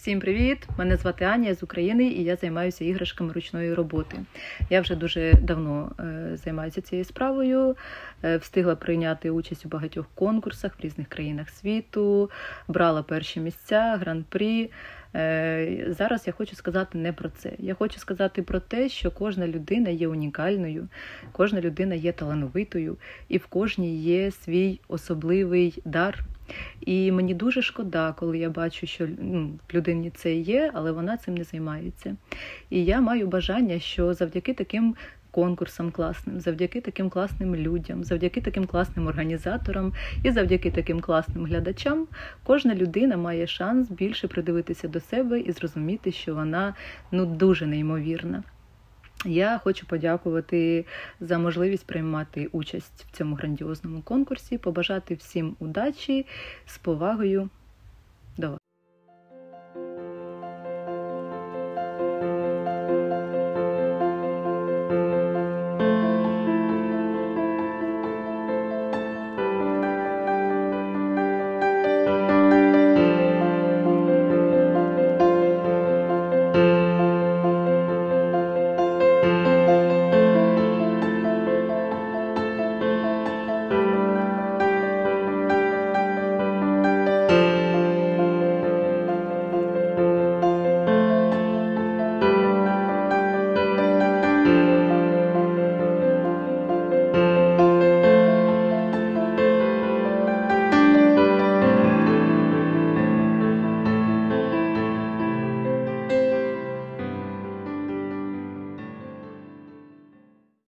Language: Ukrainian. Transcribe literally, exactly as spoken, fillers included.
Всім привіт! Мене звати Аня, я з України і я займаюся іграшками ручної роботи. Я вже дуже давно е, займаюся цією справою, е, встигла прийняти участь у багатьох конкурсах в різних країнах світу, брала перші місця, гран-прі. Е, зараз я хочу сказати не про це. Я хочу сказати про те, що кожна людина є унікальною, кожна людина є талановитою і в кожній є свій особливий дар. І мені дуже шкода, коли я бачу, що ну, в людині це є, але вона цим не займається. І я маю бажання, що завдяки таким конкурсам класним, завдяки таким класним людям, завдяки таким класним організаторам і завдяки таким класним глядачам, кожна людина має шанс більше придивитися до себе і зрозуміти, що вона ну, дуже неймовірна. Я хочу подякувати за можливість приймати участь в цьому грандіозному конкурсі, побажати всім удачі, з повагою. До вас.